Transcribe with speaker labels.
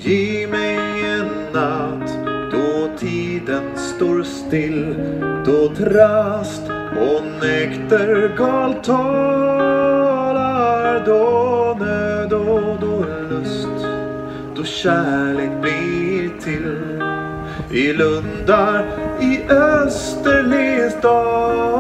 Speaker 1: Ge mig en natt då tiden står still, då trast och näktergal talar, då nöd och då lust, då kärlek blir till. I lundar i Österleds dal